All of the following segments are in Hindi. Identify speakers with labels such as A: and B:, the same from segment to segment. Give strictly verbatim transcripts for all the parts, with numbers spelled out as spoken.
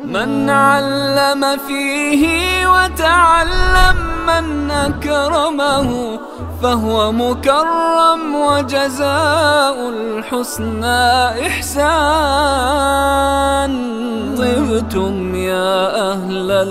A: मन अल्लम फीही व तअल्लम मन अकरमहु फहुव मुकर्रम व जज़ाउल हुस्ना इहसान। तिबतुम या अहलल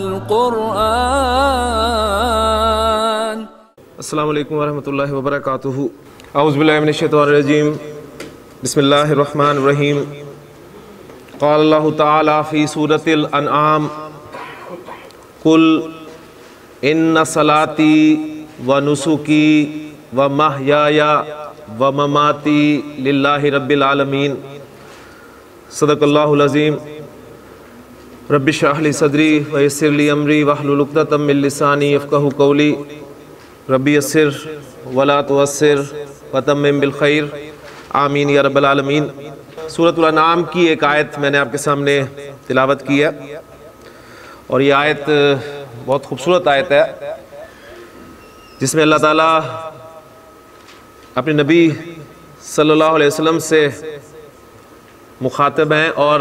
A: कुरआन।
B: अस्सलामु अलैकुम वरहमतुल्लाहि वबरकातुहू। औज़ु बिल्लाहि मिनश शैतानिर रजीम। बिस्मिल्लाहिर रहमानिर रहीम। क़ाल अल्लाहु तआला फ़ी सूरतिल अनआम कुल इन्ना सलाती व नुसुकी व महयाया व ममाती लिल्लाहि रब्बिल आलमीन। सदक़ल्लाहुल अज़ीम। रब्बि इश्रह ली सदरी व यस्सिर ली अमरी वहलुल उक़दतम मिन लिसानी यफ़क़हू क़ौली। रब्बि यस्सिर वला तुअस्सिर वतम्मिम बिल खैर आमीन या रब्बल आलमीन। सूरतुल अनआम की एक आयत मैंने आपके सामने तिलावत की है और ये आयत बहुत खूबसूरत आयत है जिसमें अल्लाह ताला अपने नबी सल्लल्लाहु अलैहि वसल्लम से मुखातब हैं और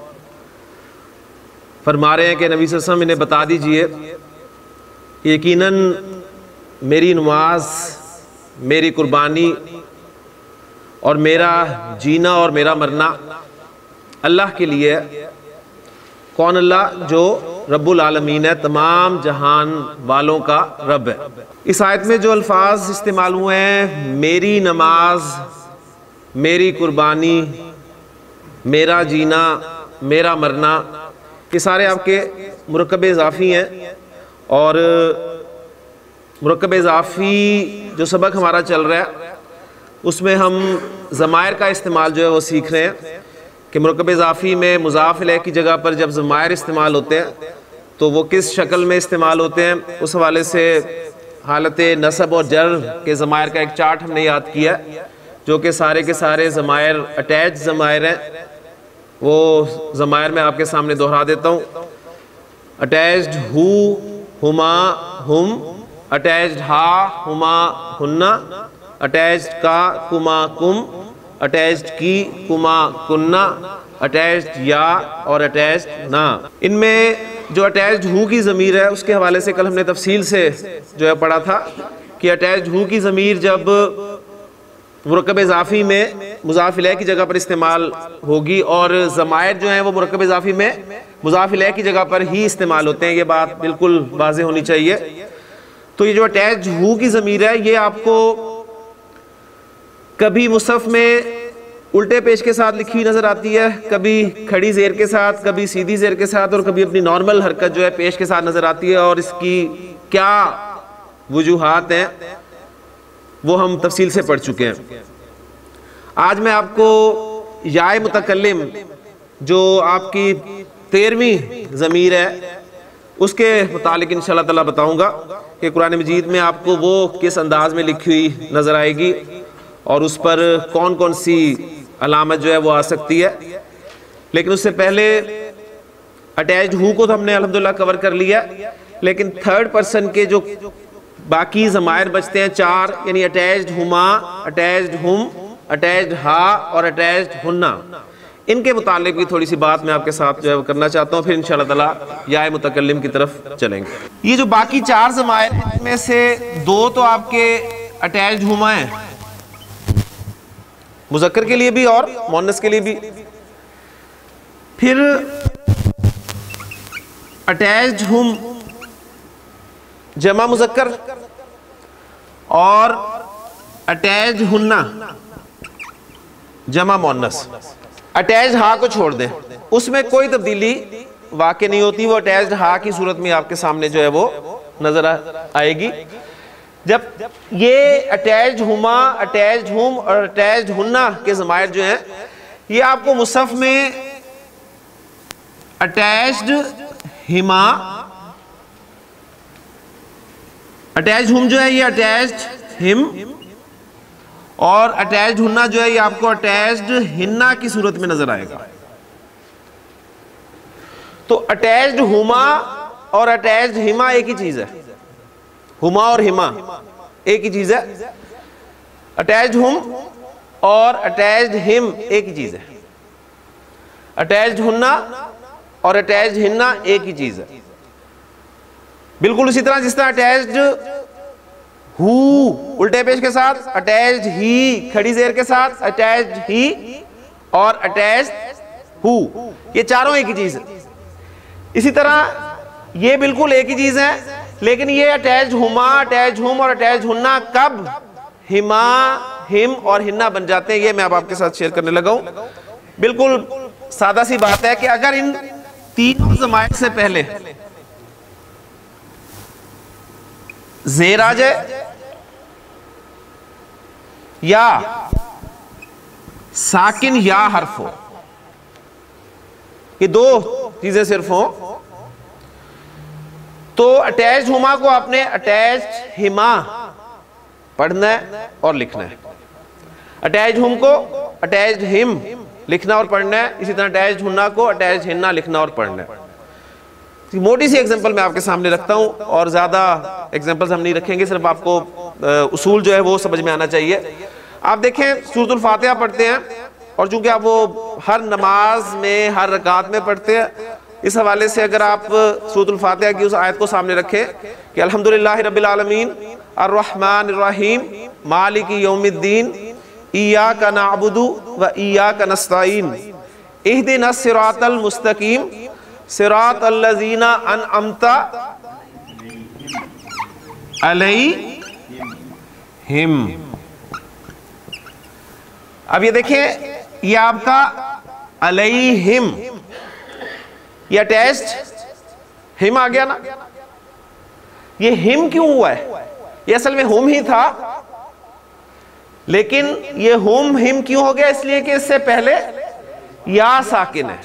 B: फरमा रहे हैं कि नबी सल्लल्लाहु अलैहि वसल्लम इन्हें बता दीजिए कि यकीनन मेरी नमाज, मेरी कुर्बानी और मेरा जीना और मेरा मरना अल्लाह के लिए है। कौन? अल्लाह जो रब्बुल आलमीन है, तमाम जहान वालों का रब है। इस आयत में जो अल्फाज इस्तेमाल हुए हैं, मेरी नमाज, मेरी कुर्बानी, मेरा जीना, मेरा मरना, ये सारे आपके मुरक्कब इज़ाफ़ी हैं और मुरक्कब इज़ाफ़ी जो सबक हमारा चल रहा है उसमें हम ज़मायर का इस्तेमाल जो है वो सीख रहे हैं कि मुरक्कब इज़ाफ़ी में मुज़ाफ़ इलैह की जगह पर जब ज़मायर इस्तेमाल होते हैं तो वो किस शक्ल में इस्तेमाल होते हैं, उस हवाले से हालत नसब और जर के ज़मायर का एक चार्ट हमने याद किया जो कि सारे के सारे ज़मायर अटैच ज़मायर हैं। वो ज़मायर मैं आपके सामने दोहरा देता हूँ। अटैच्ड हु, हुमा, हुम, अटैच्ड हा, हुमा, हुन्ना, अटैच्ड का, कुमा, कुम, अटैच्ड की, कुमा, कुन्ना, अटैच्ड या और अटैच्ड ना। इनमें जो अटैच्ड हु की ज़मीर है उसके हवाले से कल हमने तफसील से जो है पढ़ा था कि अटैच्ड हु की ज़मीर जब मुरक्कब इज़ाफ़ी में मुज़ाफ़ इलैह की जगह पर इस्तेमाल होगी और ज़मायर जो हैं वो मुरक्कब इज़ाफ़ी में मुज़ाफ़ इलैह की जगह पर ही इस्तेमाल होते हैं। ये बात बिल्कुल वाज़ेह होनी चाहिए। तो ये जो अटैच्ड हु की ज़मीर है ये आपको कभी मुसहफ़ में उल्टे पेश के साथ लिखी नज़र आती है, कभी खड़ी ज़ेर के साथ, कभी सीधी ज़ेर के साथ और कभी अपनी नॉर्मल हरकत जो है पेश के साथ नज़र आती है। और इसकी क्या वजूहात हैं वो हम तफसील से पढ़ चुके हैं। आज मैं आपको याए मुतकल्लिम जो आपकी तेरहवीं ज़मीर है उसके मुतालिक इंशाअल्लाह ताला बताऊँगा कि कुरान मजीद में आपको वो किस अंदाज में लिखी हुई नज़र आएगी और उस पर कौन कौन सी अलामत जो है वो आ सकती है। लेकिन उससे पहले अटैच्ड हु को तो हमने अल्हम्दुलिल्लाह कवर कर लिया, लेकिन थर्ड पर्सन के जो बाकी ज़मायर बचते हैं चार, यानी अटैच्ड हुमा, अटैच्ड हुम, अटैच्ड हा और अटैच्ड हुन्ना, इनके मुतालिक भी थोड़ी सी बात मैं आपके साथ जो है वो करना चाहता हूँ। फिर इंशाअल्लाह ताला याए मुतकल्लिम की तरफ चलेंगे। ये जो बाकी चार ज़मायर हैं इनमें से दो तो आपके अटैच्ड हुमा हैं, मुज़क्कर के लिए भी और मुअन्नस के लिए भी। फिर अटैच्ड हुम जमा मुज़क्कर और अटैच्ड हुन्ना जमा मुअन्नस। अटैच्ड हा को छोड़ दें, उसमें कोई तब्दीली वाक़ई नहीं होती, वो अटैच्ड हा की सूरत में आपके सामने जो है वो नजर आएगी। जब ये अटैच्ड हुमा, अटैच्ड हुम और अटैच्ड हुन्ना के ज़मायर जो हैं ये आपको मुसहफ़ में अटैच्ड हिमा, अटैच्ड हुम जो है ये अटैच्ड हिम और अटैच्ड हुन्ना जो है ये आपको अटैच्ड हिन्ना की सूरत में नजर आएगा। तो अटैच्ड हुमा और अटैच्ड हिमा एक ही चीज है, हुमा और हिमा एक ही चीज है। अटैच्ड हुम और अटैच्ड हिम एक ही चीज है। अटैच्ड हुन्ना और अटैच्ड हिन्ना एक ही चीज है। बिल्कुल उसी तरह जिस तरह अटैच्ड हु उल्टे पेश के साथ, अटैच्ड ही खड़ी जेर के साथ, अटैच्ड ही और अटैच्ड हु, ये चारों एक ही चीज है। इसी तरह ये बिल्कुल एक ही चीज है, लेकिन ये अटैच्ड हुमा, अटैच्ड हुम और अटैच्ड हुन्ना कब हिमा, हिम और हिन्ना बन जाते हैं, ये मैं अब आपके साथ शेयर करने लगा हूं। बिल्कुल सादा सी बात है कि अगर इन तीनों ज़माइर से पहले ज़ेर आ जाए या साकिन या हर्फ हो, ये दो चीजें सिर्फ हो, तो अटैच्ड हुमा को आपने अटैच्ड हिमा पढ़ना है और लिखना है, अटैच्ड हुम को अटैच्ड हिम लिखना और पढ़ना है, इसी तरह अटैच्ड हुन्ना को अटैच्ड हिन्ना लिखना और पढ़ना है। मोटी सी एग्जांपल मैं आपके सामने रखता हूं और ज्यादा एग्जांपल्स हम नहीं रखेंगे, सिर्फ आपको उसूल जो है वो समझ में आना चाहिए। आप देखें सूरतुल फातिहा पढ़ते हैं और चूंकि आप वो हर नमाज में हर रकात में पढ़ते हैं, इस हवाले से अगर आप सूरतुल फातिहा की उस आयत को सामने रखें कि अल्हम्दुलिल्लाहि रब्बिल आलमीन अर्रहमानिर रहीम मालिकी यौमिद्दीन इय्याका नअबुदु व इय्याका नस्तईन इहदिनस सिरातल मुस्तकीम सिरातल लज़ीना अनअमता अलैहिम। अब ये देखिए, ये आपका अलैहिम, ये अटैच्ड हिम आ गया ना। ये हिम क्यों हुआ है? ये असल में हुम ही था, लेकिन ये हुम हिम क्यों हो गया? इसलिए कि इससे पहले या साकिन है।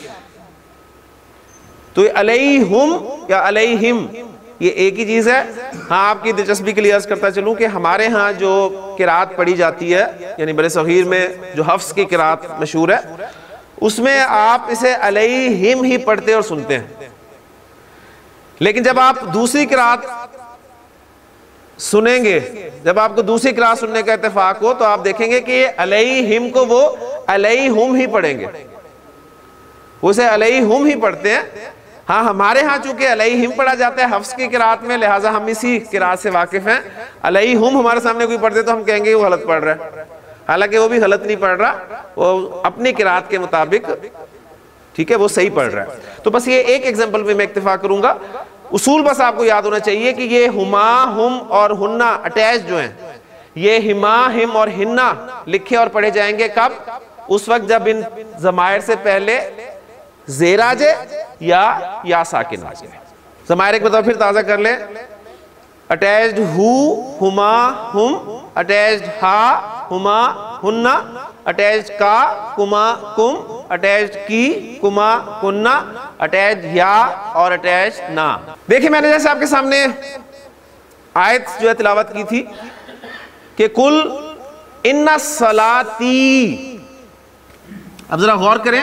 B: तो ये अलैहुम या अलैहिम ये एक ही चीज है। हाँ, आपकी दिलचस्पी के लिए अर्ज करता चलूं कि हमारे यहाँ जो किरात पढ़ी जाती है, यानी बड़े सगीर में जो हफ्स की किरात मशहूर है, उसमें आप इसे अलैहिम ही पढ़ते और सुनते हैं। लेकिन जब आप दूसरी किरात सुनेंगे, जब आपको दूसरी किरात सुनने का इत्तेफाक हो, तो आप देखेंगे कि अलैहिम को वो अलैहुम ही पढ़ेंगे, उसे अलैहुम ही पढ़ते हैं। हाँ, हमारे यहाँ चूंकि अलैहिम पढ़ा जाता है हफ्स की किरात में, लिहाजा हम इसी किरात से वाकिफ हैं। अलैहुम हमारे सामने कोई पढ़ते तो हम कहेंगे वो गलत पढ़ रहा है, हालांकि वो भी गलत नहीं पढ़ रहा, वो अपनी किरात के मुताबिक, ठीक है, वो सही पढ़ रहा है। तो बस ये एक एग्जांपल में मैं इत्तेफाक करूंगा। उसूल बस आपको याद होना चाहिए कि ये हुमा, हुम और हुन्ना अटैच जो हैं, ये हिमा, हिम और हिन्ना लिखे और पढ़े जाएंगे कब? उस वक्त जब इन ज़माइर से पहले ज़ेर आ जाए या या साकिन आ जाए। ज़माइर एक मतलब फिर ताज़ा कर ले। अटैच्ड हु, हुमा, हुम, अटैच्ड हा, हुमा, हुन्ना, अटैच्ड का, कुमा, कुम, अटैच्ड की, कुमा, कुन्ना, अटैच्ड या और अटैच्ड ना। देखिए, मैंने जैसे आपके सामने आयत जो है तिलावत की थी कि कुल इन्ना सलाती, अब जरा गौर करें,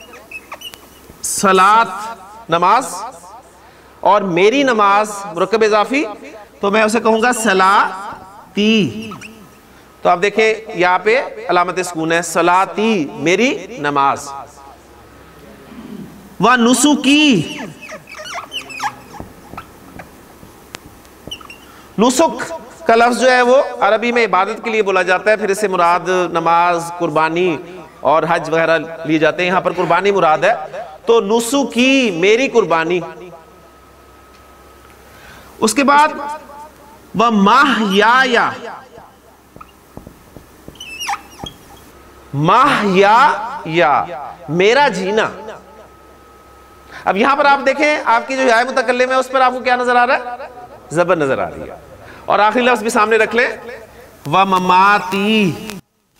B: सलात नमाज और मेरी नमाज मुरक्कब इजाफी, तो मैं उसे कहूंगा सलाती। तो आप देखें यहां पे अलामत सुकून है, सलाती मेरी नमाज। व नुसुकी, नुसुक का लफ्ज जो है वो अरबी में इबादत के लिए बोला जाता है, फिर इससे मुराद नमाज, कुर्बानी और हज वगैरह लिए जाते हैं। यहां पर कुर्बानी मुराद है, तो नुसुकी मेरी कुर्बानी। उसके बाद वह माह या या, माह या या मेरा जीना। अब यहां पर आप देखें, आपकी जो या मुतकल्लिम है उस पर आपको क्या नजर आ रहा है? ज़बर नजर आ रही है। और आखिरी लफ्ज भी सामने रख लें, व ममाती।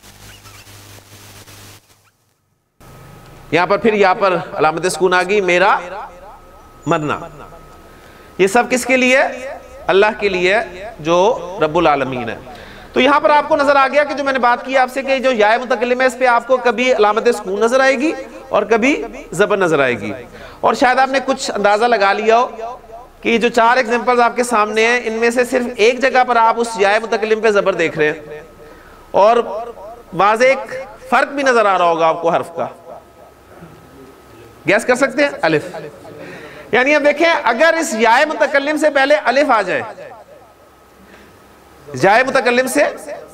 B: यहां पर फिर यहां पर अलामत सुकून आ गई, मेरा मरना। ये सब किसके लिए? अल्लाह के लिए जो रब्बुल आलमीन है। तो यहां पर आपको नजर आ गया कि जो मैंने बात की आपसे कि जो या मुतकल्लिम है इस पे आपको कभी अलामत सुकून नजर आएगी और कभी ज़बर नजर आएगी। और शायद आपने कुछ अंदाजा लगा लिया हो कि जो चार एग्जांपल्स आपके सामने हैं, इनमें से सिर्फ एक जगह पर आप उस या मुतकल्लिम पे ज़बर देख रहे हैं और वाज़े एक फर्क भी नजर आ रहा होगा आपको हर्फ का। गैस कर सकते हैं? अलिफ। यानी अब देखें, अगर इस याए मुतकल्लिम से पहले अलिफ आ जाए, याए मुतकल्लिम से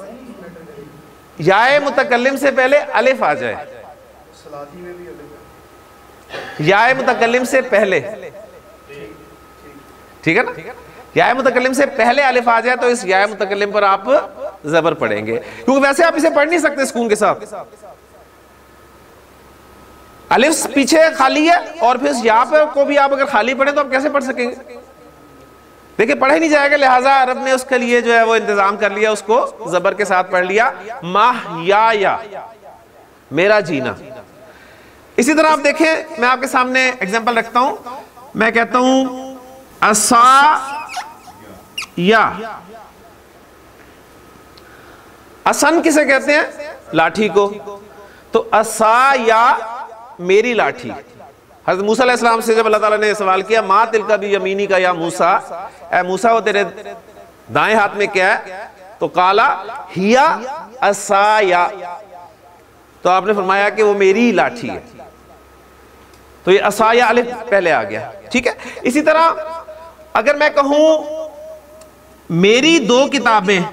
B: याए मुतकल्लिम से पहले अलिफ आ जाए, याए मुतकल्लिम से पहले, ठीक है ना, याए मुतकल्लिम से पहले अलिफ आ जाए तो इस याए मुतकल्लिम पर आप जबर पढ़ेंगे, क्योंकि वैसे आप इसे पढ़ नहीं सकते सुकून के साथ। अलिफ पीछे खाली है और फिर यहाँ पर को भी आप अगर खाली पढ़े तो आप कैसे पढ़ सकेंगे? देखिए पढ़ा ही नहीं जाएगा, लिहाजा अरब ने उसके लिए जो है वो इंतजाम कर लिया, उसको जबर के साथ पढ़ लिया, माह या या, मेरा जीना। इसी तरह आप देखें, मैं आपके सामने एग्जांपल रखता हूं, मैं कहता हूं असा या, असन किसे कहते हैं? लाठी को। तो असा या मेरी लाठी। हज़रत मूसा अलैहिस्सलाम से जब अल्लाह ताला ने सवाल किया, मा तिलका भी यमीनी का या मूसा, ए मूसा वो तेरे दाएं हाथ में क्या है? तो काला हिया असाया, तो आपने फरमाया कि वो मेरी लाठी है। तो ये असाया अलिफ पहले आ गया, ठीक है। इसी तरह अगर मैं कहूं मेरी दो किताबें,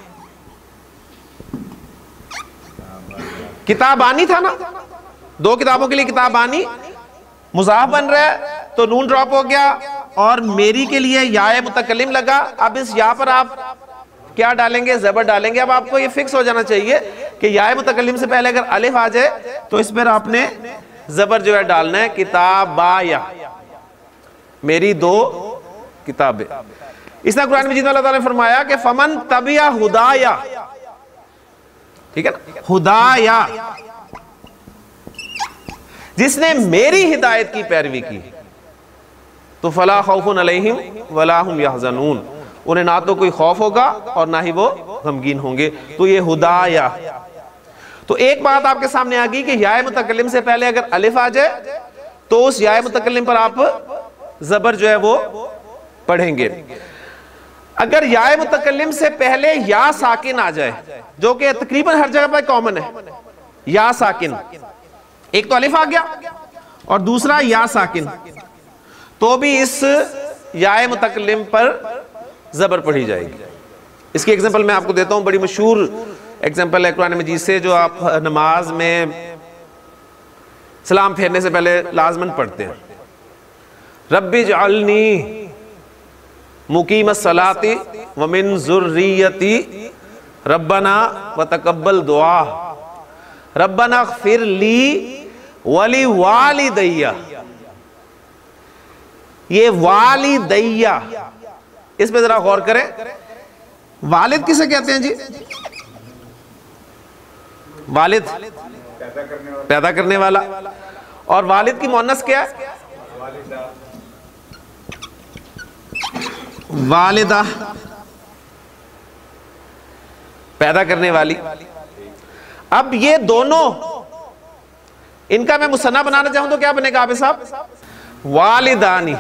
B: किताबानी था ना, दो किताबों के लिए किताबानी, मुजाफ बन रहा है तो नून ड्रॉप हो गया और मेरी के लिए याए मुतकल्लिम लगा। अब इस या पर आप क्या डालेंगे? जबर डालेंगे। अब आपको ये फिक्स हो जाना चाहिए कि याए मुतकल्लिम से पहले अगर अलिफ आ जाए तो इस पर आपने जबर जो है डालना है, किताबाया, मेरी दो किताबें। इसने कुरान मजीद में अल्लाह ताला ने फरमाया कि फमन तबिया हुदाया, ठीक है ना, हुदाया, जिसने मेरी हिदायत की पैरवी की, तो फला खौफुन अलैहिम वला हुम यहज़नून, उन्हें ना तो कोई खौफ होगा और ना ही वो गमगीन होंगे। तो ये हुदाया। तो एक बात आपके सामने आ गई कि याए मुतकल्लिम से पहले अगर अलिफ आ जाए तो उस याए मुतकल्लिम पर आप जबर जो है वो पढ़ेंगे। अगर याए मुतकल्लिम से पहले या साकिन आ जाए, जो कि तकरीबन हर जगह पर कॉमन है, या साकिन, एक तो अलिफ आ गया और दूसरा या साकिन, तो भी इस याए मुतकल्लिम पर जबर पढ़ी जाएगी। इसकी एग्जांपल मैं आपको देता हूं, बड़ी मशहूर एग्जांपल है कुरान मजीद से, जो आप नमाज में सलाम फेरने से पहले लाजमन पढ़ते हैं, रब्बि जअलनी मुकीमस सलाती व मिन ज़ुर्रियती रब्बना व तकब्बल दुआ रब्बना ग़फिर ली वली वालिदैया। ये वालिदैया, इस पे जरा गौर करें। वालिद किसे कहते हैं जी? वालिद पैदा करने वाला। और वालिद की मुअन्नस क्या है? वालिदा, पैदा करने वाली। अब ये दोनों, इनका मैं मुसन्ना बनाना चाहूं तो क्या बनेगा आप साहब? वालिदानी।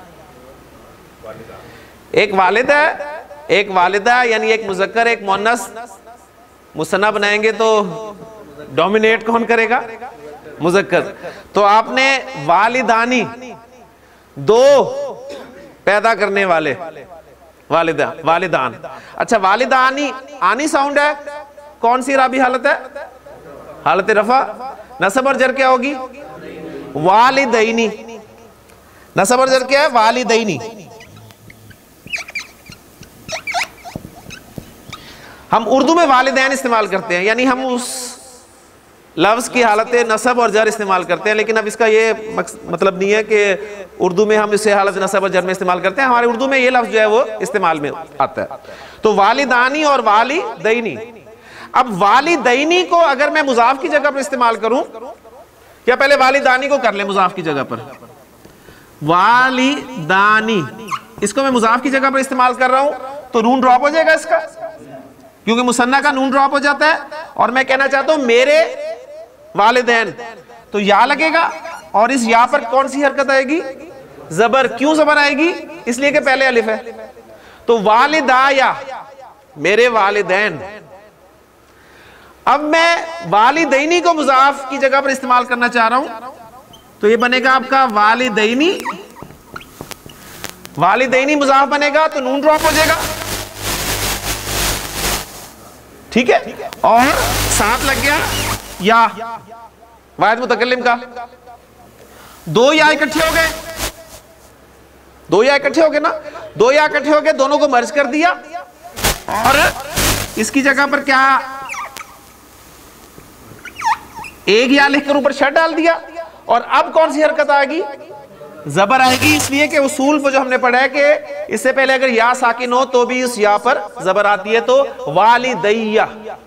B: एक वालिद है, एक वालिदा, यानी एक मुज़क्कर एक मुअन्नस। मुसन्ना बनाएंगे तो डोमिनेट कौन करेगा? मुज़क्कर। तो आपने वालिदानी, दो पैदा करने वाले, वालिदा, वालिदान। अच्छा, वालिदानी आनी साउंड है, कौन सी राबी हालत है? हालत रफा। नसब और जर क्या होगी? वालिदैनी। नसब और जर क्या है? वालिदैनी। हम उर्दू में वालिदैन इस्तेमाल करते हैं, यानी हम उस लफ्ज़ की हालत नसब और जर इस्तेमाल करते हैं, लेकिन अब इसका ये मतलब नहीं है कि उर्दू में हम इसे हालत नसब और जर में इस्तेमाल करते हैं। हमारे उर्दू में ये लफ्ज़ जो है वो इस्तेमाल में आता है। तो वालिदानी और वालिदैनी। अब वालिदैनी को अगर मैं मुजाफ की जगह पर इस्तेमाल करूं, या पहले वालिदानी को कर ले मुजाफ की जगह पर, वालिदानी, इसको मैं मुजाफ की जगह पर इस्तेमाल कर रहा हूं, तो नून ड्रॉप हो जाएगा इसका, क्योंकि मुसन्ना का नून ड्रॉप हो जाता है। और मैं कहना चाहता हूं मेरे वालिदैन, तो या लगेगा और इस या पर कौन सी हरकत आएगी? जबर। क्यों जबर आएगी? इसलिए कि पहले अलिफ है। तो वालिदाया, मेरे वालिदैन। अब मैं वालिदैनी को मुजाफ की जगह पर इस्तेमाल करना चाह रहा हूं, तो ये बनेगा आपका वालिदैनी वालिदैनी मुजाफ बनेगा तो नून ड्रॉप हो जाएगा, ठीक है, और साथ लग गया या वाहिद मुतकल्लिम का, दो या इकट्ठे हो गए, दो या इकट्ठे हो गए ना, दो या इकट्ठे हो गए, दोनों को मर्ज कर दिया और इसकी जगह पर क्या एक या लिखकर ऊपर शर्ट डाल दिया। और अब कौन सी हरकत आएगी, जबर आएगी, इसलिए कि उसूल पर जो हमने पढ़ा है कि इससे पहले अगर या साकिन हो तो भी उस या पर जबर आती है। तो वालिदैया,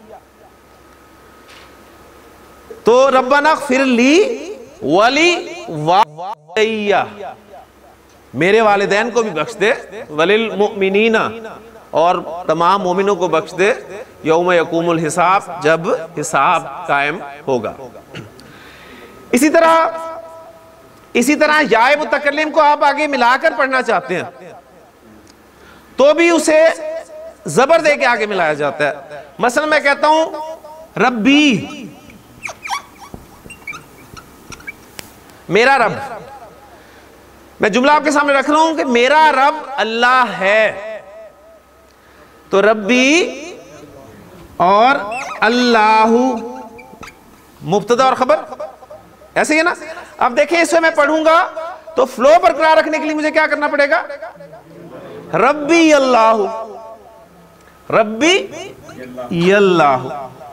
B: तो रब्बना फिर ली वली वालिदैया, मेरे वालिदैन को भी बख्श दे, वलिल मुमिनीना, और तमाम मोमिनों को बख्श दे, यौम यकूमुल हिसाब, जब हिसाब कायम होगा। इसी तरह इसी तरह याए मुतकल्लिम को आप आगे मिलाकर पढ़ना चाहते हैं तो भी उसे जबर दे के आगे मिलाया जाता है। मसलन मैं कहता हूं रब्बी, मेरा रब, मैं जुमला आपके सामने रख रहा हूं कि मेरा रब अल्लाह है, तो रब्बी और अल्लाहु मुब्तदा और खबर, ऐसे ही है ना। अब देखिए इसमें मैं पढ़ूंगा तो फ्लो बरकरार रखने के लिए मुझे क्या करना पड़ेगा, रब्बी अल्लाहु, रब्बी अल्लाहु,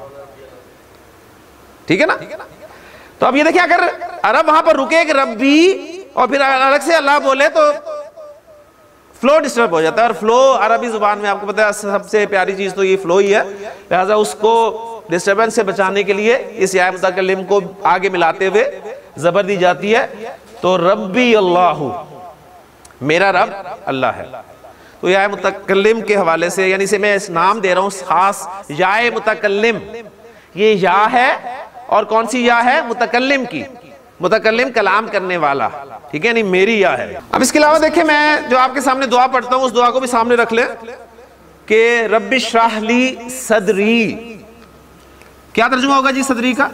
B: ठीक है ना। तो अब ये देखिए अगर अरब वहां पर रुके कि रब्बी और फिर अलग से अल्लाह बोले तो फ्लो डिस्टर्ब हो जाता है। और फ्लो अरबी जुबान में आपको पता है सबसे प्यारी चीज तो ये फ्लो ही है, लिहाजा उसको डिस्टर्बेंस से बचाने के लिए इस या मुतकल्लिम को आगे मिलाते हुए जबर दी जाती है। तो रब्बी अल्लाहु, मेरा रब अल्लाह है। तो या मुतकल्लिम के हवाले से, यानी से मैं इस नाम दे रहा हूं खास या मुतकल्लिम, ये या है और कौन सी या है, मुतकल्लिम की, मुतकल्लिम कलाम करने वाला, ठीक है, नहीं मेरी या है। अब इसके अलावा देखिए मैं जो आपके सामने दुआ पढ़ता हूं उस दुआ को भी सामने रख लें कि रब्बि इश्रह ली सदरी, क्या तर्जुमा होगा जी सदरी का,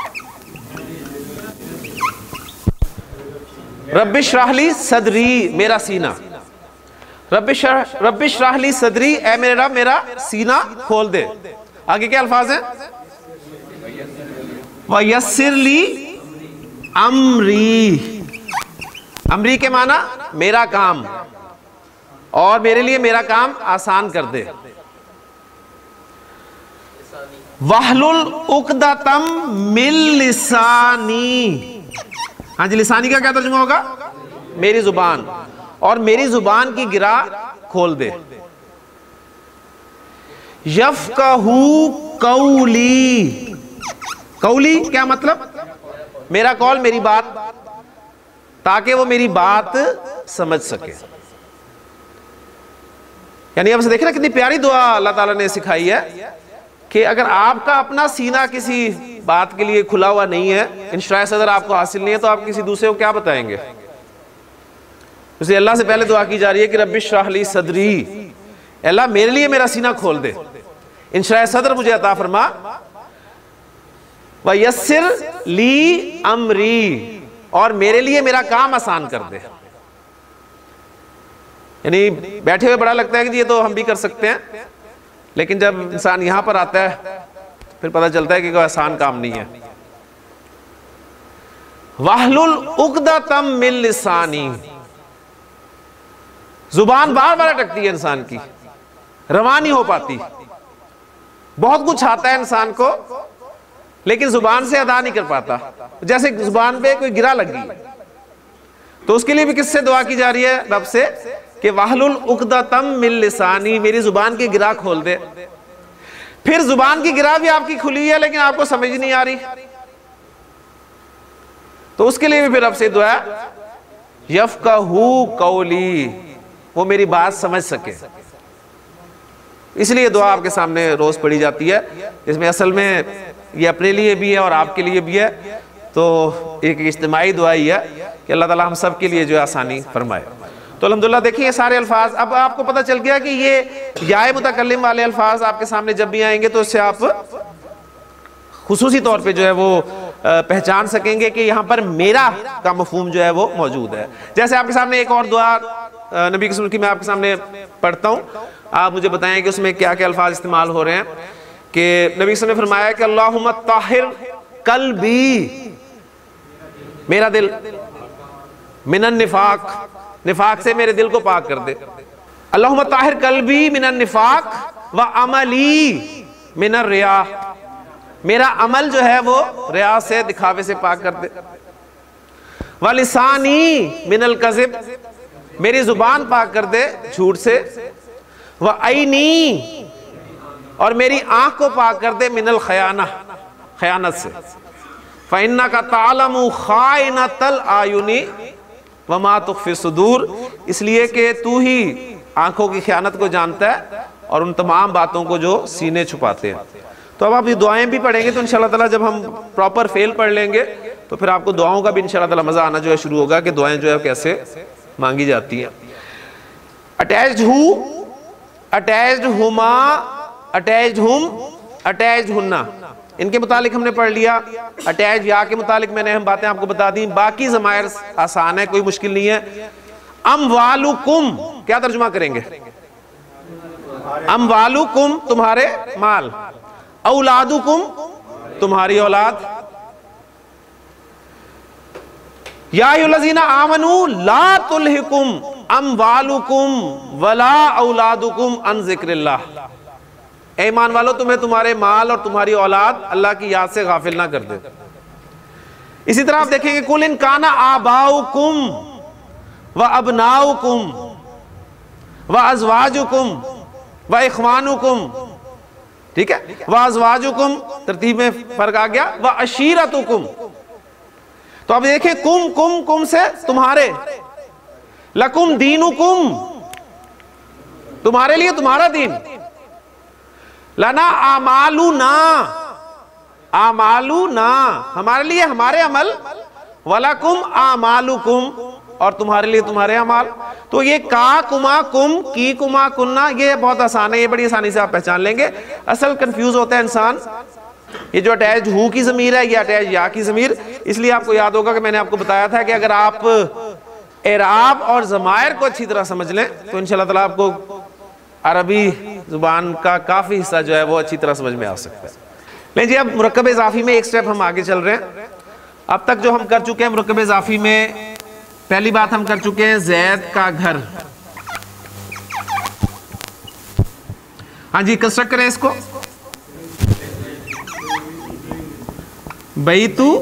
B: रब्बि इश्रह ली सदरी, मेरा सीना, रब्बि इश्रह ली सदरी, ऐ मेरे रब मेरा सीना खोल दे। आगे क्या अल्फाज हैं, वयस्सिर ली अमरी, अमरी के माना मेरा काम, और मेरे लिए मेरा काम आसान कर दे। वहलुल उक़दतम मिन लिसानी, हाँ जी लिसानी का क्या तर्जुमा होगा, मेरी जुबान, और मेरी जुबान की गिरा खोल दे। यफ़क़हू कौली, कौली क्या मतलब, मेरा कौल, मेरी बात, ताकि वो मेरी बात समझ सके। यानी अब से देखना कितनी प्यारी दुआ अल्लाह ताला ने सिखाई है कि अगर आपका अपना सीना किसी बात के लिए खुला हुआ नहीं है, इंशराह सदर आपको हासिल नहीं है, तो आप किसी दूसरे को क्या बताएंगे। इसलिए अल्लाह से पहले दुआ की जा रही है कि रब्बि इश्रह ली सदरी, अल्लाह मेरे लिए मेरा सीना खोल दे, इंशराह सदर मुझे अता फरमा, व यस्सिर ली अमरी, और मेरे लिए मेरा काम आसान कर दे। यानी बैठे हुए बड़ा लगता है कि ये तो हम भी कर सकते हैं, लेकिन जब इंसान यहां पर आता है फिर पता चलता है कि कोई आसान काम नहीं है। वाहलुल उक़दतम मिन लिसानी, जुबान बार बार अटकती है इंसान की, रवा नहीं हो पाती, बहुत कुछ आता है इंसान को लेकिन जुबान से अदा नहीं कर पाता। जैसे जुबान पे कोई गिरा लग गई, तो उसके लिए भी किससे दुआ की जा रही है, रब से, कि वाहलुल उक़दतम मिन लिसानी, मेरी जुबान की गिरा खोल दे। फिर जुबान की गिरा भी आपकी खुली है लेकिन आपको समझ नहीं आ रही, तो उसके लिए भी फिर रब से दुआ, यफ़क़हू कौली, वो मेरी बात समझ सके। इसलिए दुआ आपके सामने रोज पढ़ी जाती है। इसमें असल में ये अपने लिए भी है और आपके लिए भी है, तो एक इज्तिमाई दुआ ही है कि अल्लाह ताला हम सब के लिए जो है आसानी फरमाए। तो अल्हम्दुलिल्लाह देखिए ये सारे अल्फाज, अब आपको पता चल गया कि ये याए मुतकल्लिम वाले अल्फाज आपके सामने जब भी आएंगे तो इससे आप खुसूसी तौर पे जो है वो पहचान सकेंगे कि यहाँ पर मेरा का मफहूम जो है वो मौजूद है। जैसे आपके सामने एक और दुआ नबी की सुन्नत की मैं आपके सामने पढ़ता हूँ, आप मुझे बताएं कि उसमें क्या क्या अल्फाज इस्तेमाल हो रहे हैं। कि नबी ने फरमाया कि अल्लाहुम्मा ताहिर कल्बी, मेरा दिल, मिनन निफाक, निफाक से मेरे दिल को पाक कर दे। अल्लाहुम्मा ताहिर कल्बी मिनन निफाक व अमली मिनर रिया, मेरा अमल जो है वो रिया से, दिखावे से पाक कर दे। व लिसानी मिनल कज़िब, मेरी जुबान पाक कर दे झूठ से। व आईनी, और मेरी आंख को पाक कर दे मिनल खयाना, खयानत से। फ़इन्ना का तालमु खाइनतल आयुनी व मा तुख्फी सुदूर, इसलिए कि तू ही आंखों की खयानत को जानता है और उन तमाम बातों को जो सीने छुपाते हैं। तो अब आप ये दुआएं भी पढ़ेंगे तो इंशाल्लाह ताला जब हम प्रॉपर फेल पढ़ लेंगे तो फिर आपको दुआओं का भी इंशाल्लाह ताला मजा आना जो है शुरू होगा कि दुआएं जो है कैसे मांगी जाती हैं। अटैच्ड हु, अटैच्ड हुमा, अटैच्ड हुम, अटैच्ड हुन्ना, इनके मुतालिक हमने पढ़ लिया। अटैच या के मुतालिक मैंने हम बातें आपको बता दी, बाकी ज़मायर आसान है, कोई मुश्किल नहीं है। अमवालुकुम, क्या तर्जुमा करेंगे? अमवालुकुम, तुम्हारे माल। औलादुकुम, तुम्हारी औलाद। या अय्युहल्लज़ीना आमनू ला तुल्हिकुम अमवालुकुम वला औलादुकुम अन ज़िक्रिल्लाह, ऐ ईमान वालो तुम्हें तुम्हारे माल और तुम्हारी औलाद अल्लाह की याद से गाफिल ना कर दे। इसी तरह आप देखेंगे कुल इन काना आबाउकुम व अबनाउकुम व अज़वाजुकुम व इख्वानुकुम, ठीक है, व अज़वाजुकुम तरतीब में फर्क आ गया, व अशीरतुकुम। तो अब देखें कुम कुम कुम से तुम्हारे, लकुम दीनुकुम, तुम्हारे लिए तुम्हारा दीन। लना आमालू ना, आमालू ना, हमारे लिए हमारे अमल। वलकुम आमालुकुम, और तुम्हारे लिए तुम्हारे अमाल। तो ये का कुमा कुम, की कुमा कुन्ना, ये बहुत आसान है, ये बड़ी आसानी से आप पहचान लेंगे। असल कंफ्यूज होता है इंसान, ये जो अटैच हु की ज़मीर है, ये अटैच या की ज़मीर। इसलिए आपको याद होगा कि मैंने आपको बताया था कि अगर आप एराब और ज़मायर को अच्छी तरह समझ लें तो इंशाल्लाह ताला आपको अरबी जुबान का काफ़ी हिस्सा जो है वो अच्छी तरह समझ में आ सकता है। लेकिन जी अब मुरक्कब इज़ाफ़ी में एक स्टेप हम आगे चल रहे हैं। अब तक जो हम कर चुके हैं मुरक्कब इज़ाफ़ी में, पहली बात हम कर चुके हैं ज़ैद का घर। हाँ जी, कंस्ट्रक्ट करें इसको। बैतु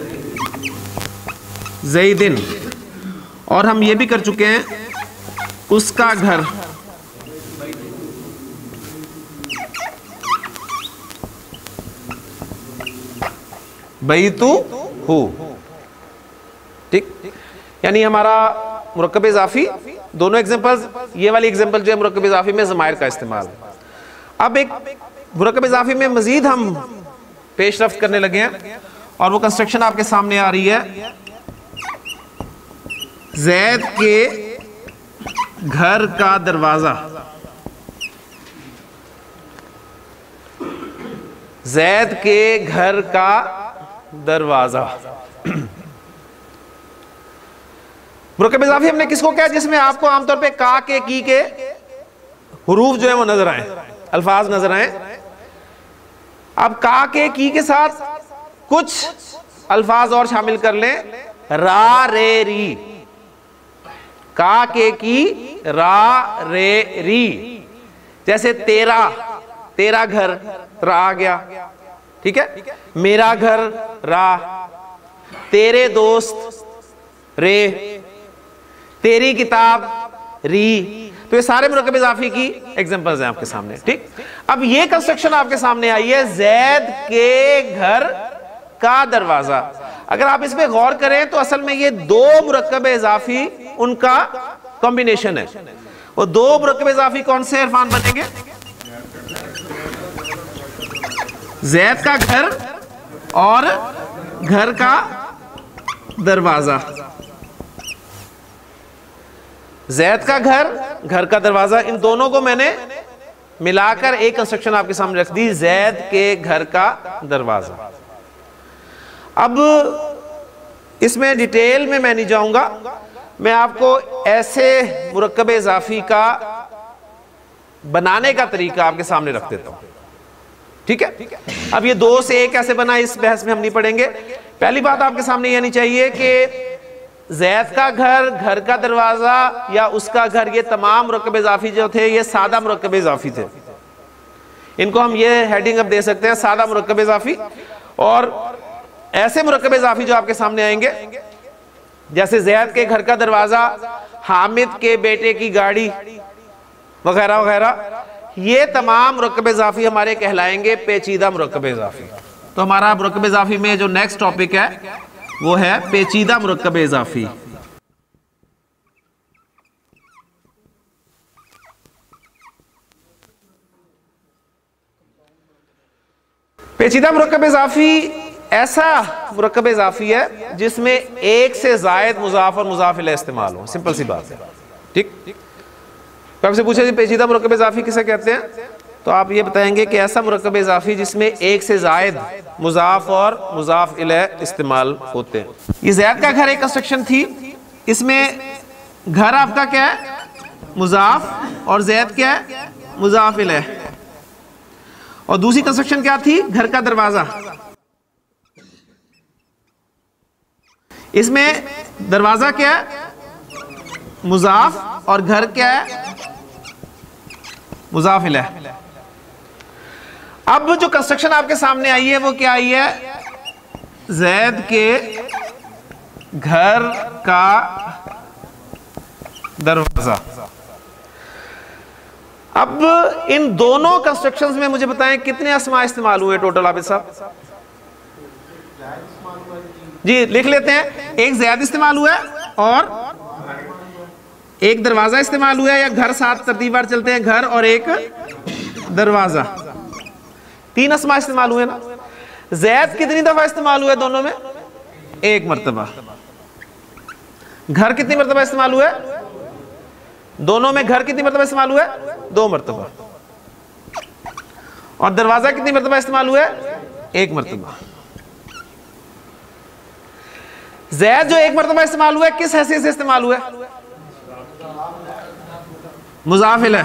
B: ज़ैदिन, और हम ये भी कर चुके हैं उसका घर। बैतु हु, ठीक, यानी हमारा मुरक्कब इज़ाफ़ी दोनों एग्जांपल्स, ये वाली एग्जांपल जो है मुरक्कब इज़ाफ़ी में ज़मायर का इस्तेमाल। अब एक मुरक्कब इज़ाफ़ी में मजीद हम पेशरफ्त करने लगे हैं और वो कंस्ट्रक्शन आपके सामने आ रही है। ज़ैद के घर का दरवाजा, ज़ैद के घर का दरवाजा। मुरक्कब इज़ाफ़ी हमने किसको कहा? जिसमें आपको आमतौर पे का के की के हुरूफ जो है वो नजर आए, अल्फाज नजर आए। अब का के की के साथ कुछ अल्फाज और शामिल कर लें, रा रे री, का के की रा रे री। जैसे तेरा, तेरा घर, रा आ गया, ठीक है। मेरा घर, रा। तेरे दोस्त, रे। तेरी किताब, री। तो ये सारे मुरक्कब इज़ाफ़ी की एग्जांपल्स हैं आपके सामने, ठीक। अब ये कंस्ट्रक्शन आपके सामने आई है, ज़ैद के घर का दरवाजा। अगर आप इस पे गौर करें तो असल में ये दो मुरक्कब इज़ाफ़ी उनका कॉम्बिनेशन है। वो दो मुरक्कब इज़ाफ़ी कौन से इरफान बनेंगे? ज़ैद का घर और घर का दरवाजा। ज़ैद का घर, घर का दरवाजा, इन दोनों को मैंने मिलाकर एक कंस्ट्रक्शन आपके सामने रख दी, ज़ैद के घर का दरवाजा। अब इसमें डिटेल में मैं नहीं जाऊंगा, मैं आपको ऐसे मुरक्कब इजाफी का बनाने का तरीका आपके सामने रख देता हूं, ठीक है। अब ये दो से एक कैसे बना, इस बहस में हम नहीं पढ़ेंगे। पहली बात आपके सामने ये नहीं चाहिए कि जैद का घर, घर का दरवाजा या उसका घर, ये तमाम मुरक्कब इजाफी जो थे ये सादा मुरक्कब इजाफी थे। इनको हम ये हेडिंग अब दे सकते हैं, सादा मुरक्कब इजाफी। और ऐसे मुरक्कब इजाफी जो आपके सामने आएंगे, जैसे जैद के घर का दरवाजा, हामिद के बेटे की गाड़ी वगैरह वगैरह, ये तमाम मुरक्कब इजाफी हमारे कहलाएंगे पेचीदा मुरक्कब इजाफी। तो हमारा मुरक्कब इजाफी में जो नेक्स्ट टॉपिक है वो है पेचीदा मुरक्कब इजाफी। पेचीदा मुरक्कब इजाफी ऐसा मुरक्कब इजाफी है जिसमें एक से जायद मुजाफ और मुजाफ इलैह इस्तेमाल हो। सिंपल सी बात है, ठीक। आपसे पूछे जी पेचीदा मुरक्कब इजाफी किसे कहते हैं, तो आप ये बताएंगे कि ऐसा मुरक्कब इजाफी जिसमें एक से जायद मुजाफ और मुजाफ इलैह इस्तेमाल होते हैं। ये जैद का घर एक कंस्ट्रक्शन थी, इसमें घर आपका क्या है, मुजाफ, और जैद क्या है, मुजाफ इलैह। और दूसरी कंस्ट्रक्शन क्या थी, घर का दरवाजा। इसमें दरवाजा क्या है, मुजाफ, और घर क्या है, मुजाफ इलैह। अब जो कंस्ट्रक्शन आपके सामने आई है वो क्या आई है, जैद के घर का दरवाजा। अब इन दोनों कंस्ट्रक्शंस में मुझे बताएं कितने अस्मा इस्तेमाल हुए टोटल, आबिद साहब जी लिख लेते हैं। एक जैद इस्तेमाल हुआ है और एक दरवाजा इस्तेमाल हुआ है, या घर साथ तरतीबार चलते हैं, घर और एक दरवाजा, तीन अस्मा इस्तेमाल हुए ना। जैद कितनी दफा इस्तेमाल हुआ है दोनों में, एक मरतबा। घर कितनी मरतबा इस्तेमाल हुआ है दोनों में, घर कितनी मरतबा इस्तेमाल हुआ है, दो मरतबा। और दरवाजा कितनी मरतबा इस्तेमाल हुआ है, एक मरतबा। जैद जो एक मरतबा इस्तेमाल हुआ है किस हैसियत से इस्तेमाल हुआ है, मुजाफ इलैह।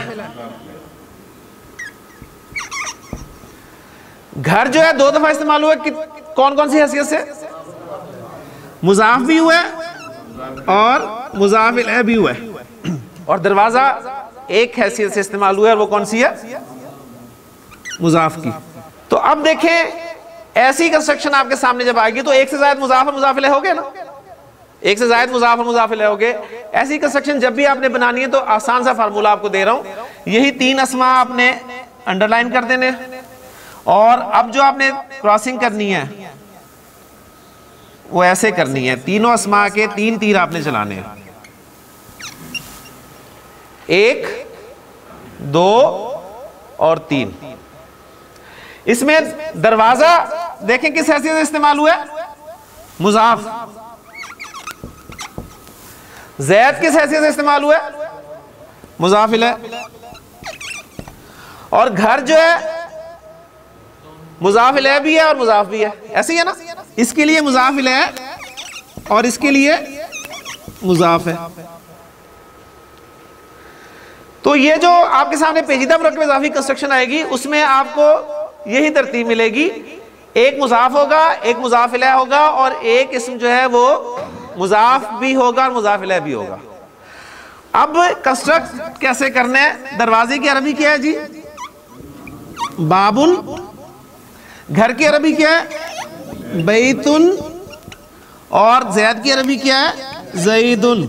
B: घर जो है दो दफा इस्तेमाल हुआ, कौन कौन सी हैसियत से, मुजाफ भी हुआ और मुजाफ इलैह भी हुआ। और दरवाजा एक हैसियत से इस्तेमाल हुआ है, और वो कौन सी है, मुजाफ की। तो अब देखें ऐसी कंस्ट्रक्शन आपके सामने जब आएगी तो एक से ज्यादा मुजाफ और मुजाफ इलैह हो गए ना, एक से ज्यादा मुजाफ और मुजाफ इलैह हो गए। ऐसी कंस्ट्रक्शन जब भी आपने बनानी है तो आसान सा फार्मूला आपको दे रहा हूं, यही तीन अस्मा आपने अंडरलाइन कर देने, और अब जो आपने क्रॉसिंग करनी है वो ऐसे करनी है, तीनों अस्मा के तीन तीर आपने चलाने हैं, एक, दो और तीन। इसमें दरवाजा देखें किस हैसियत से इस्तेमाल हुआ है, मुजाफ। जैद किस हैसियत से इस्तेमाल हुआ है, मुजाफ इलैह। और घर जो है मुजाफ इलैह भी है और मुजाफ भी है, ऐसे ही है ना। इसके लिए मुजाफ इलैह और इसके लिए मुजाफ है। तो ये जो आपके सामने पेचीदा मुरक्कब इजाफी कंस्ट्रक्शन आएगी उसमें आपको यही तरतीब मिलेगी, एक मुजाफ होगा, एक मुजाफ इलैह होगा, और एक इसम जो है वो मुजाफ भी होगा और मुजाफ इलैह भी होगा। अब कंस्ट्रक्ट कैसे करना है, दरवाजे की अरबी क्या है जी, बाबुन। घर की अरबी क्या है, बैतुन। और जैद की अरबी क्या है, जैदुन।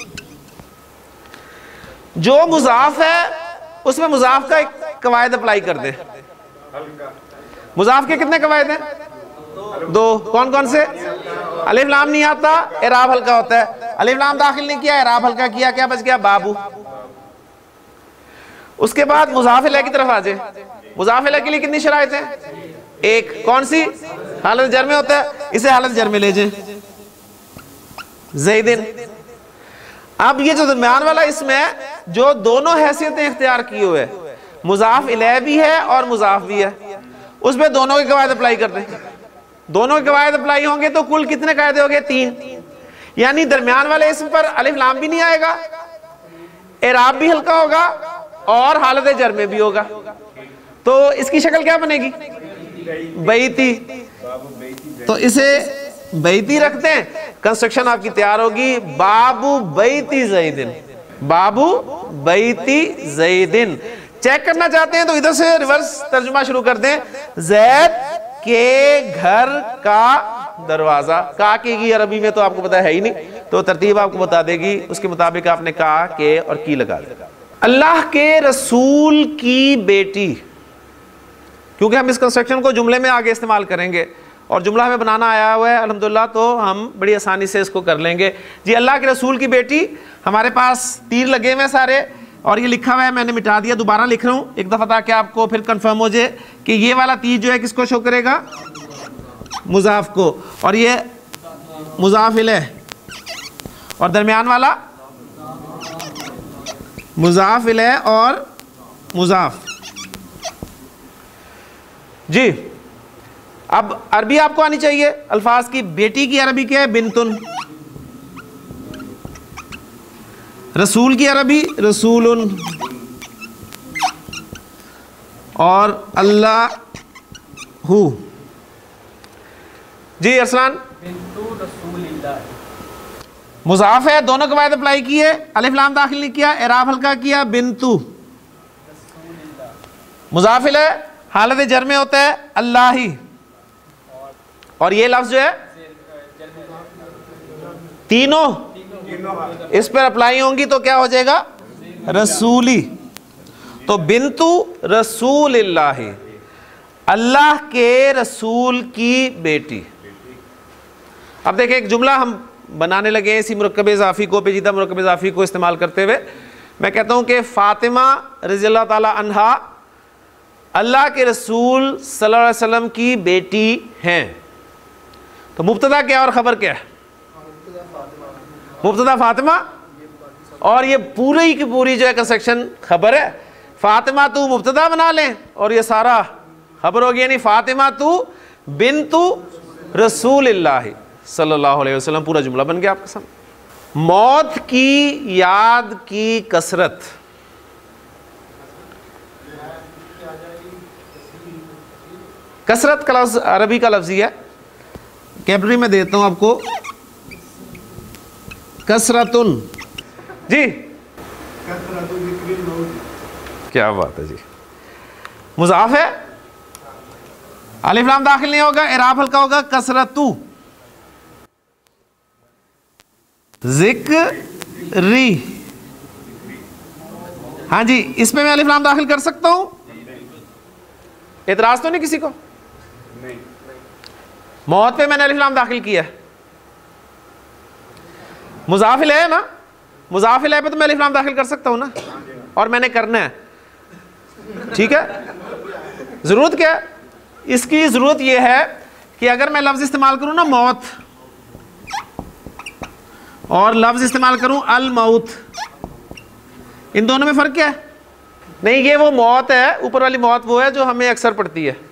B: जो मुजाफ है उसमें मुजाफ का एक कवायद अप्लाई कर दे। मुजाफ के कितने कवायद हैं, दो। कौन कौन से, अलिफ लाम नहीं आता, इराब हल्का होता है। अलिफ लाम दाखिल नहीं किया, इराब हल्का किया, क्या बच गया, बाबू। उसके बाद मुजाफ इलैह की तरफ आ जाए। मुजाफ इलैह के लिए कितनी शराइत है, एक। कौन सी, हालत जर में होता है, इसे हालत जर में ले जाए, ज़ैदिन। अब ये जो दरमियान वाला इसमें जो दोनों हैसियतें इख्तियार की हुए, मुजाफ इलैह भी है और मुजाफ भी है, उसमें दोनों के कवायद अप्लाई कर दें। दोनों के कवायद अप्लाई होंगे तो कुल कितने कायदे हो गए, तीन। यानी दरमियान वाले इसम पर अलिफ लाम भी नहीं आएगा, एराब भी हल्का होगा और हालत जर में भी होगा। तो इसकी शक्ल क्या बनेगी? बैती। तो इसे बैती रखते हैं, कंस्ट्रक्शन आपकी तैयार होगी, बाबू बैती ज़ैदिन, बाबू बैती ज़ैदिन। चेक करना चाहते हैं तो इधर से रिवर्स तर्जुमा शुरू कर दें, जैद के घर का दरवाजा। का की अरबी में तो आपको पता है ही नहीं, तो तरतीब आपको बता देगी, उसके मुताबिक आपने का, के और की लगा दिया। अल्लाह के रसूल की बेटी, क्योंकि हम इस कंस्ट्रक्शन को जुमले में आगे इस्तेमाल करेंगे और जुमला हमें बनाना आया हुआ है अल्हम्दुलिल्लाह, तो हम बड़ी आसानी से इसको कर लेंगे जी। अल्लाह के रसूल की बेटी, हमारे पास तीर लगे हुए हैं सारे और ये लिखा हुआ है, मैंने मिटा दिया, दोबारा लिख रहा हूँ एक दफ़ा ताकि आपको फिर कंफर्म हो जाए कि ये वाला तीर जो है किसको शो करेगा? मुजाफ को, और ये मुजाफ इलैह, और दरमियान वाला मुजाफ इलैह और मुजाफ जी। अब अरबी आपको आनी चाहिए अल्फाज की। बेटी की अरबी क्या है? बिनतुन। रसूल की अरबी रसूलुन, और अल्लाह हु जी। अरसलान मुजाफ है, दोनों कवायद अप्लाई किए, अलिफ लाम दाखिल नहीं किया, एराब हल्का किया, बिन्तु मुजाफ इलैह हालत जर में होता है अल्लाह ही, और ये लफ्ज जो है तीनों इस पर अप्लाई होंगी तो क्या हो जाएगा? रसूली। तो बिन्तु रसूलिल्लाह, अल्लाह के रसूल की बेटी। अब देखिए एक जुमला हम बनाने लगे हैं इसी मुरक्कब इज़ाफ़ी को, पेचीदा मुरक्कब इज़ाफ़ी को इस्तेमाल करते हुए। मैं कहता हूं कि फ़ातिमा रज़ियल्लाहु ताला अन्हा अल्लाह के रसूल सल्लल्लाहु अलैहि वसल्लम की बेटी हैं। तो मुब्तदा क्या और ख़बर क्या है? मुब्तदा फ़ातिमा, और ये पूरी की पूरी जो है कंस्ट्रक्शन खबर है। फ़ातिमा तू मुब्तदा बना लें और ये सारा खबर होगी, यानी फ़ातिमा तू बिन्तु रसूलिल्लाह सल्लल्लाहु अलैहि वसल्लम, पूरा जुमला बन गया आपके सामने। मौत की याद की कसरत, कसरत का लफ्ज़ अरबी का लफ्ज़ है, कैबरी में देता हूं आपको, कसरतुन जी। क्या बात है जी। मुज़ाफ है, अलिफ लाम दाखिल नहीं होगा, एराब हल्का होगा, कसरतु ज़िक्री। हाँ जी, इसमें मैं अलिफ लाम दाखिल कर सकता हूं, एतराज तो नहीं किसी को? नहीं। मौत पे मैंने अलिफ लाम दाखिल किया है, मुज़ाफ इलैह है ना, मुज़ाफ इलैह पे तो मैं अलिफ लाम दाखिल कर सकता हूं ना, और मैंने करना है, ठीक है। ज़रूरत क्या है इसकी? ज़रूरत यह है कि अगर मैं लफ्ज़ इस्तेमाल करूं ना मौत, और लफ्ज़ इस्तेमाल करूं अल मौत, इन दोनों में फ़र्क क्या है? नहीं, ये वो मौत है, ऊपर वाली मौत वो है जो हमें अक्सर पड़ती है,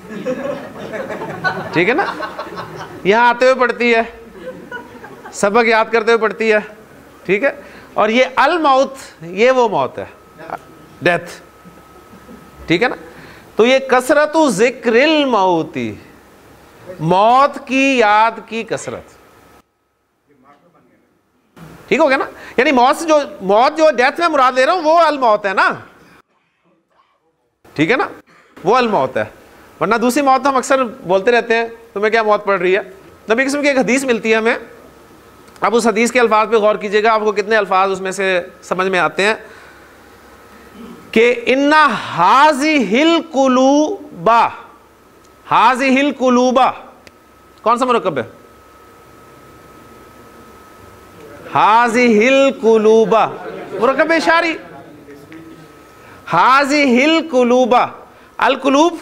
B: ठीक है ना, यहाँ आते हुए पड़ती है, सबक याद करते हुए पड़ती है, ठीक है। और ये अल मौत, ये वो मौत है, डेथ, ठीक है ना। तो ये कसरतु ज़िक्रिल मौती, मौत की याद की कसरत, ठीक हो गया ना। यानी मौत से जो मौत जो डेथ में मुराद ले रहा हूं वो अल मौत है ना, ठीक है ना, वो अल मौत है। वरना दूसरी मौत तो हम अक्सर बोलते रहते हैं तुम्हें क्या मौत पड़ रही है। नबी किस्म की एक हदीस मिलती है हमें, अब उस हदीस के अल्फाज पे गौर कीजिएगा, आपको कितने अल्फाज उसमें से समझ में आते हैं कि इन्ना हाज़िहिल कुलूबा, हाज़िहिल कुलूबा कौन सा मुरक्कब है? हाज़िहिल कुलूबा, मुरक्कब इशारी, हाज़िहिल कुलूबा, अल कुलूब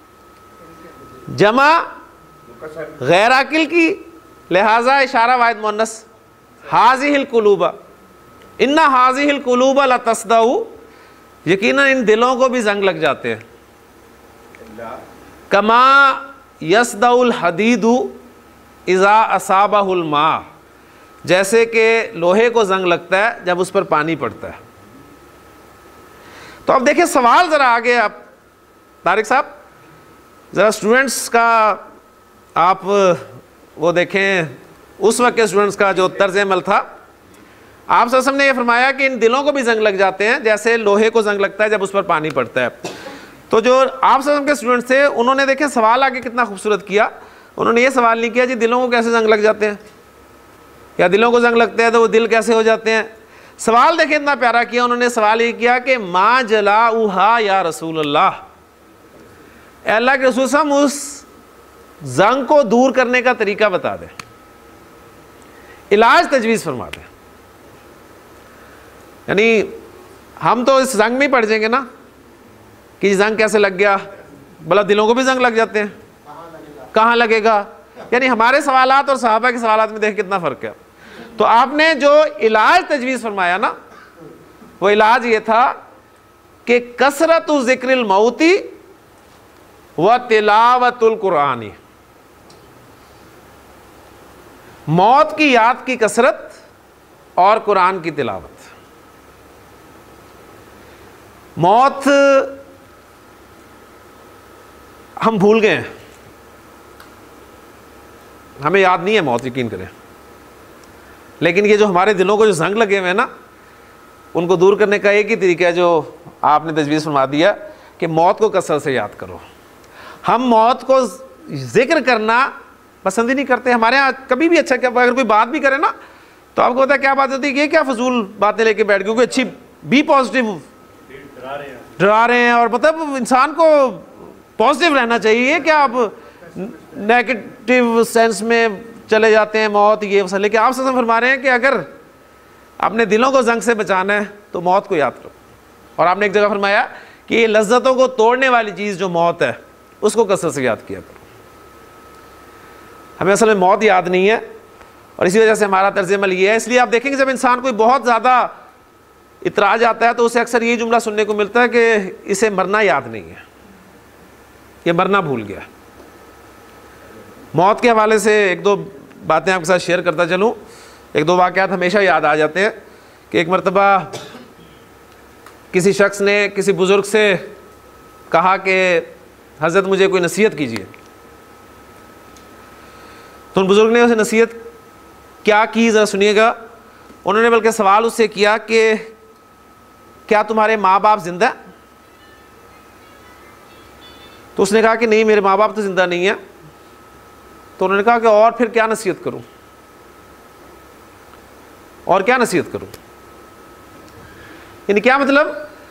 B: जमा गैर आकिल की, लिहाजा इशारा वाहिद मुन्नस, हाज़िहिल कुलूबा, इन्ना हाज़िहिल कुलूबा ला तस्दाउ, यकीनन इन दिलों को भी जंग लग जाते हैं, कमा यसदाउल हदीदु इज़ा असाबाहुल मा, जैसे कि लोहे को जंग लगता है जब उस पर पानी पड़ता है। तो अब देखिए सवाल ज़रा आगे, आप तारिक साहब ज़रा स्टूडेंट्स का आप वो देखें, उस वक्त के स्टूडेंट्स का जो तर्ज अमल था। आप सल्लल्लाहु ने ये फरमाया कि इन दिलों को भी जंग लग जाते हैं जैसे लोहे को जंग लगता है जब उस पर पानी पड़ता है। तो जो आप सल्लल्लाहु के स्टूडेंट्स थे उन्होंने देखे सवाल आगे कितना खूबसूरत किया। उन्होंने ये सवाल नहीं किया जी दिलों को कैसे जंग लग जाते हैं, या दिलों को जंग लगते हैं तो वो दिल कैसे हो जाते हैं। सवाल देखे इतना प्यारा किया उन्होंने। सवाल ये किया कि मा जला उहा या रसूल अल्लाह, अल्लाह के रसूल साहब उस जंग को दूर करने का तरीका बता दें, इलाज तजवीज़ फरमा दें। यानी हम तो इस जंग में ही पड़ जाएंगे ना कि जंग कैसे लग गया, भला दिलों को भी जंग लग जाते हैं, कहाँ लगेगा। यानी हमारे सवालात और सहाबा के सवालात में देख कितना फ़र्क है। तो आपने जो इलाज तजवीज़ फरमाया ना, वो इलाज ये था कि कसरतु ज़िक्रिल मौती व तिलावतुल कुरानी, मौत की याद की कसरत और कुरान की तिलावत। मौत हम भूल गए हैं, हमें याद नहीं है मौत, यकीन करें। लेकिन ये जो हमारे दिलों को जो जंग लगे हुए हैं ना, उनको दूर करने का एक ही तरीका है जो आपने तजवीज़ फरमा दिया कि मौत को कसरत से याद करो। हम मौत को जिक्र करना पसंद ही नहीं करते। हमारे यहाँ कभी भी अच्छा क्या, अगर कोई बात भी करे ना तो आपको पता है क्या बात होती है, ये क्या फजूल बातें लेके बैठ गए, कोई अच्छी बी पॉजिटिव डरा रहे हैं। और मतलब इंसान को पॉजिटिव रहना चाहिए, क्या आप नेगेटिव सेंस में चले जाते हैं मौत ये सब। लेकिन आप सब फरमा रहे हैं कि अगर अपने दिलों को जंग से बचाना है तो मौत को याद करो। और आपने एक जगह फरमाया कि ये लज्जतों को तोड़ने वाली चीज़ जो मौत है उसको कसरत से याद किया करो। हमें असल में मौत याद नहीं है और इसी वजह से हमारा तर्ज अमल ये है। इसलिए आप देखेंगे जब इंसान कोई बहुत ज़्यादा इतराज आता है तो उसे अक्सर यही जुमला सुनने को मिलता है कि इसे मरना याद नहीं है, ये मरना भूल गया। मौत के हवाले से एक दो बातें आपके साथ शेयर करता चलूँ। एक दो वाक़यात हमेशा याद आ जाते हैं कि एक मरतबा किसी शख्स ने किसी बुज़ुर्ग से कहा कि हज़रत मुझे कोई नसीहत कीजिए। तो उन बुज़ुर्ग ने उसे नसीहत क्या की ज़रा सुनिएगा। उन्होंने बल्कि सवाल उससे किया कि क्या तुम्हारे माँ बाप ज़िंदा हैं? तो उसने कहा कि नहीं, मेरे माँ बाप तो ज़िंदा नहीं है। तो उन्होंने कहा कि और फिर क्या नसीहत करूं, और क्या नसीहत करूं? यानी क्या मतलब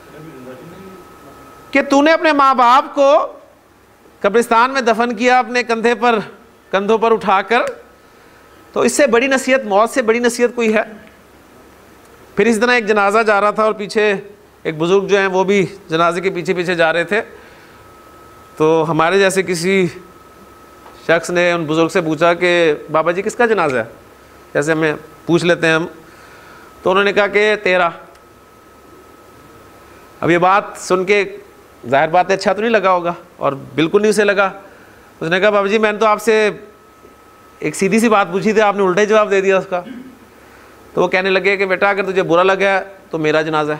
B: कि तूने अपने माँ बाप को कब्रिस्तान में दफन किया अपने कंधे पर कंधों पर उठाकर, तो इससे बड़ी नसीहत, मौत से बड़ी नसीहत कोई है? फिर इस तरह एक जनाजा जा रहा था और पीछे एक बुज़ुर्ग जो हैं वो भी जनाजे के पीछे पीछे जा रहे थे। तो हमारे जैसे किसी शख्स ने उन बुज़ुर्ग से पूछा कि बाबा जी किसका जनाजा है, जैसे हमें पूछ लेते हैं हम। तो उन्होंने कहा कि तेरा। अब ये बात सुन के जाहिर बात है अच्छा तो नहीं लगा होगा, और बिल्कुल नहीं उसे लगा। उसने कहा बाबा जी मैंने तो आपसे एक सीधी सी बात पूछी थी, आपने उल्टा ही जवाब दे दिया उसका। तो वो कहने लगे कि बेटा अगर तुझे बुरा लगा तो मेरा जनाजा है।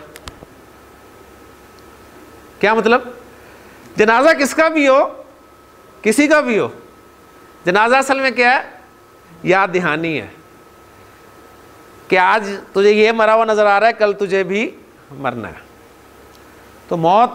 B: क्या मतलब? जनाजा किसका भी हो, किसी का भी हो, जनाजा असल में क्या है? याद दहानी है कि आज तुझे ये मरा हुआ नज़र आ रहा है, कल तुझे भी मरना है। तो मौत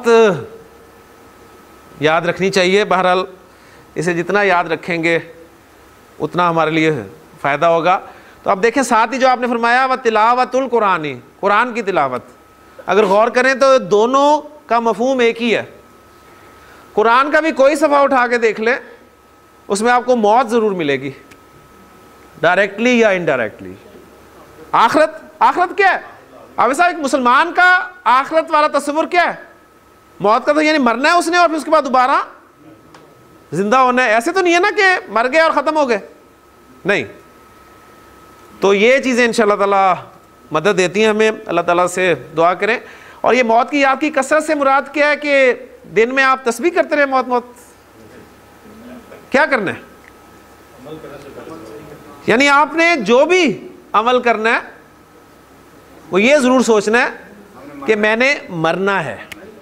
B: याद रखनी चाहिए। बहरहाल इसे जितना याद रखेंगे उतना हमारे लिए फ़ायदा होगा। तो अब देखें साथ ही जो आपने फरमाया व तिलावतुल कुरानी, कुरान की तिलावत, अगर गौर करें तो दोनों का मफहूम एक ही है। कुरान का भी कोई सफ़ा उठा के देख लें, उसमें आपको मौत ज़रूर मिलेगी, डायरेक्टली या इनडायरेक्टली। आखरत, आखरत क्या है? अब ऐसा एक मुसलमान का आखरत वाला तस्वुर क्या है? मौत का तो यानी मरना है उसने और फिर उसके बाद दोबारा जिंदा होना है। ऐसे तो नहीं है ना कि मर गए और ख़त्म हो गए, नहीं। तो ये चीज़ें इंशाअल्लाह ताला मदद देती हैं हमें। अल्लाह ताला से दुआ करें। और ये मौत की याद की कसरत से मुराद क्या है कि दिन में आप तस्बीह करते रहे मौत मौत क्या करना है? यानी आपने जो भी अमल करना है वो ये ज़रूर सोचना है कि मैंने मरना है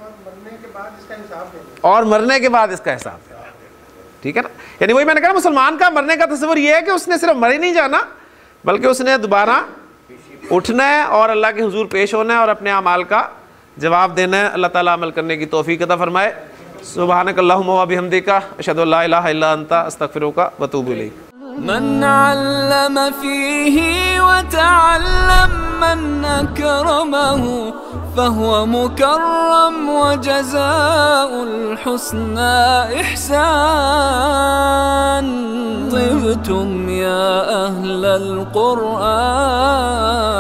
B: और मरने के बाद इसका हिसाब देना है, ठीक है ना। यानी वही मैंने कहा मुसलमान का मरने का तस्वर ये है कि उसने सिर्फ मर ही नहीं जाना बल्कि उसने दोबारा उठना है और अल्लाह के हुजूर पेश होना है और अपने अमाल का जवाब देना है। अल्लाह ताला अमल करने की तौफीक अता फरमाए। सुब्हानक अल्लाहुम्मा व बिहम्दिका अशहदु अल्ला इलाहा इल्ला अंता अस्तगफिरुका व अतूबु इलैक।
A: من علم فيه وتعلم من أكرمه فهو مكرم وجزاء الحسنى إحسان. طبتم يا أهل القرآن.